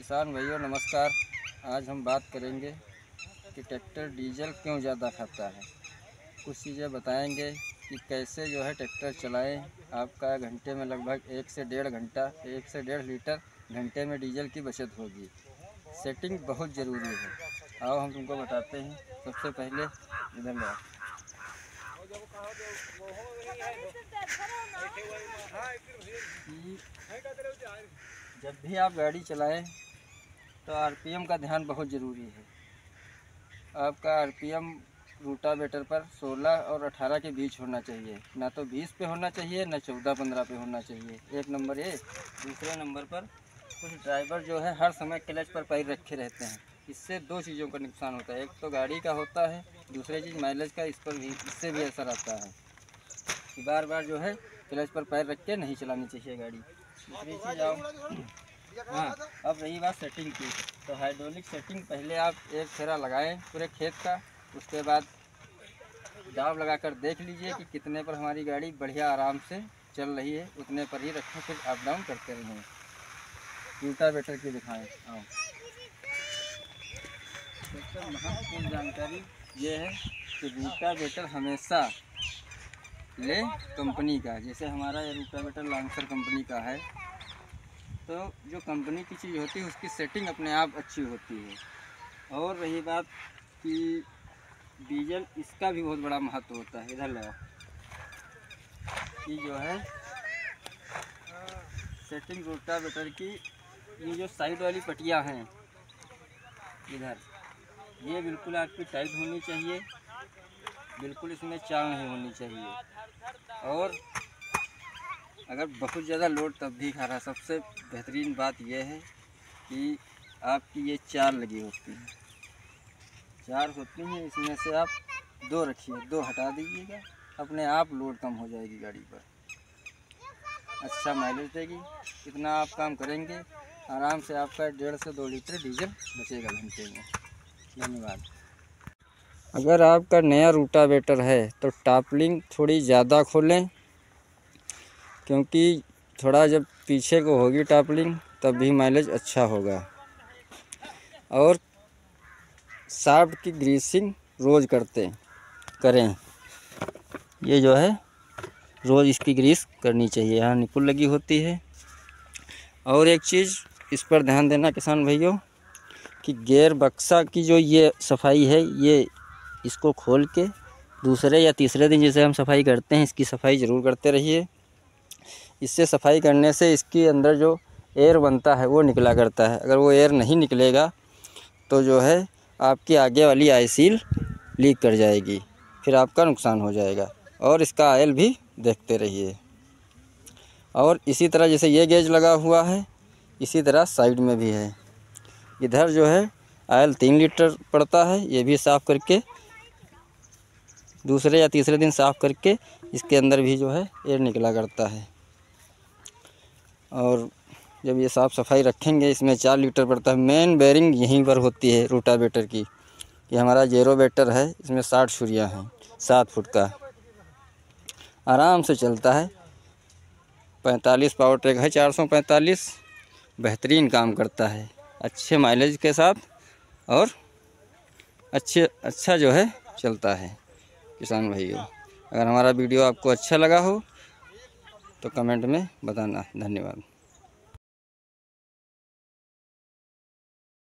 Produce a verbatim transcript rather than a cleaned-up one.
किसान भाइयों नमस्कार। आज हम बात करेंगे कि ट्रैक्टर डीजल क्यों ज़्यादा खाता है। कुछ चीज़ें बताएंगे कि कैसे जो है ट्रैक्टर चलाएं। आपका घंटे में लगभग एक से डेढ़ घंटा एक से डेढ़ लीटर घंटे में डीजल की बचत होगी। सेटिंग बहुत ज़रूरी है। आओ हम तुमको बताते हैं। सबसे पहले इधर लो। जब भी आप गाड़ी चलाएं तो आरपीएम का ध्यान बहुत ज़रूरी है। आपका आरपीएम रोटावेटर पर सोलह और अठारह के बीच होना चाहिए, ना तो बीस पे होना चाहिए ना चौदह पंद्रह पे होना चाहिए। एक नंबर ये। दूसरे नंबर पर कुछ ड्राइवर जो है हर समय क्लच पर पैर रखे रहते हैं। इससे दो चीज़ों का नुकसान होता है, एक तो गाड़ी का होता है, दूसरी चीज़ माइलेज का इस पर भी इससे भी असर आता है कि बार बार जो है क्लच पर पैर रख के नहीं चलानी चाहिए गाड़ी। दूसरी चीज़ आओ, हाँ अब रही बात सेटिंग की, तो हाइड्रोलिक सेटिंग पहले आप एक फेरा लगाएं पूरे खेत का। उसके बाद दाव लगाकर देख लीजिए कि कितने पर हमारी गाड़ी बढ़िया आराम से चल रही है, उतने पर ही रखें, फिर अप डाउन करते रहें। रोटावेटर की दिखाएं। आओ, सबसे महत्वपूर्ण जानकारी ये है कि रोटावेटर हमेशा ले कंपनी का, जैसे हमारा ये रोटावेटर लांसर कंपनी का है, तो जो कंपनी की चीज़ होती है उसकी सेटिंग अपने आप अच्छी होती है। और रही बात कि डीजल, इसका भी बहुत बड़ा महत्व होता है। इधर लगाओ कि जो है सेटिंग रोटावेटर की, ये जो साइड वाली पट्टियाँ हैं इधर, ये बिल्कुल आपकी टाइट होनी चाहिए, बिल्कुल इसमें चाल नहीं होनी चाहिए। और अगर बहुत ज़्यादा लोड तब भी खा रहा है, सबसे बेहतरीन बात यह है कि आपकी ये चार लगी होती है, चार होती हैं, इसमें से आप दो रखिए, दो हटा दीजिएगा, अपने आप लोड कम हो जाएगी गाड़ी पर, अच्छा माइलेज देगी। इतना आप काम करेंगे आराम से आपका डेढ़ से दो लीटर डीजल बचेगा घंटे में। धन्यवाद। अगर आपका नया रोटावेटर है तो टापलिंग थोड़ी ज़्यादा खोलें, क्योंकि थोड़ा जब पीछे को होगी टापलिंग तब भी माइलेज अच्छा होगा। और शाफ्ट की ग्रीसिंग रोज़ करते करें, ये जो है रोज़ इसकी ग्रीस करनी चाहिए, यहाँ निपुल लगी होती है। और एक चीज़ इस पर ध्यान देना किसान भाइयों कि गियर बक्सा की जो ये सफाई है, ये इसको खोल के दूसरे या तीसरे दिन जैसे हम सफाई करते हैं, इसकी सफाई ज़रूर करते रहिए। इससे सफाई करने से इसके अंदर जो एयर बनता है वो निकला करता है। अगर वो एयर नहीं निकलेगा तो जो है आपकी आगे वाली आई सील लीक कर जाएगी, फिर आपका नुकसान हो जाएगा। और इसका ऑयल भी देखते रहिए। और इसी तरह जैसे ये गेज लगा हुआ है, इसी तरह साइड में भी है। इधर जो है ऑयल तीन लीटर पड़ता है, ये भी साफ़ करके दूसरे या तीसरे दिन साफ़ करके इसके अंदर भी जो है एयर निकला करता है। और जब ये साफ़ सफाई रखेंगे, इसमें चार लीटर पड़ता है। मेन बेरिंग यहीं पर होती है रोटावेटर की। ये हमारा जेरोवेटर है, इसमें साठ छुरियाँ हैं, सात फुट का, आराम से चलता है। पैंतालीस पावर ट्रैक है, चार सौ पैंतालीस, बेहतरीन काम करता है अच्छे माइलेज के साथ, और अच्छे अच्छा जो है चलता है। किसान भाइयों, अगर हमारा वीडियो आपको अच्छा लगा हो तो कमेंट में बताना। धन्यवाद।